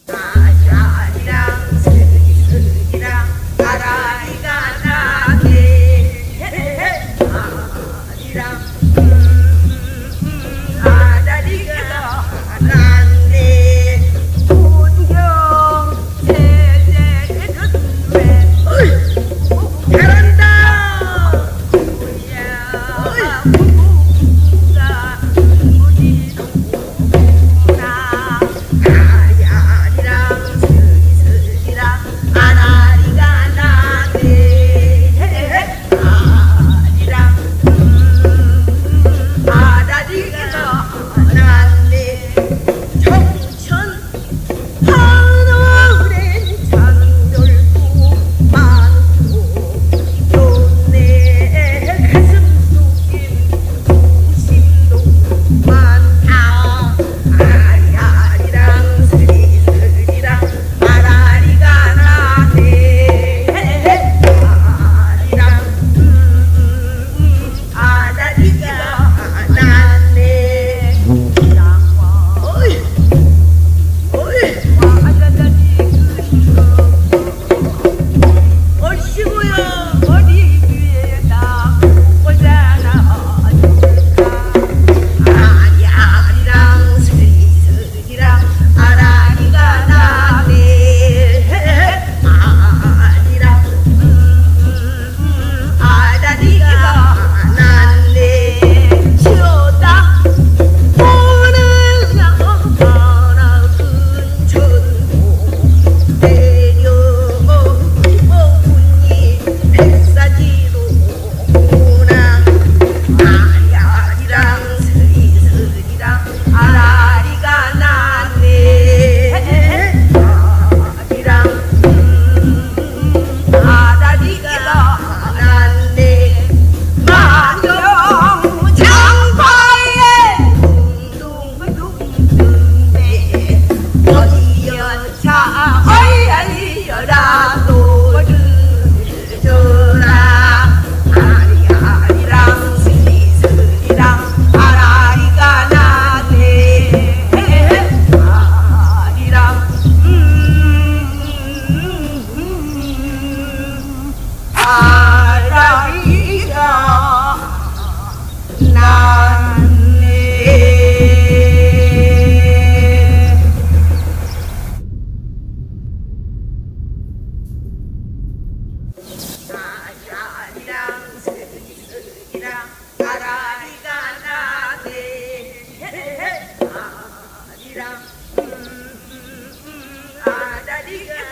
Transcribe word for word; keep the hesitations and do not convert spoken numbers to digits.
아샤리랑 스리스리랑 아라리가 나게 아리랑 아다리가 난데 고두경 세제든왜 잘한다 우야 부부가 우리도 나 아야리랑 스리스리랑 아라리가 나네 아리랑 아다리가 났네 청천 하늘엔 장돌고 많고 좋네 가슴 속엔 부심도 많다 아리아리랑 스리스리랑 아라리가 나네 아리랑 아다리가 났네 양와 어이 어이 아다다리 얼씨구야 어디 위에다 보자나 아리아리랑 스리스리랑 아라리가 나네 아리랑 아다리가 났네 쉬었다 오늘야 하나 근천도 내려오니 뱃사지로 오나 아리아리랑 스리스리랑 아라리가 났네 아리랑 아다리가 났네 마녀 장파에 둥둥둥둥대 어디여차 어이야이여라도 들으라 아리아리랑 스리스리랑 아라리가 나네 아리랑 음 아라리가 났네 아리랑 스리스리랑 아라리가 나네 아리랑 음, 음, 음, 아다리가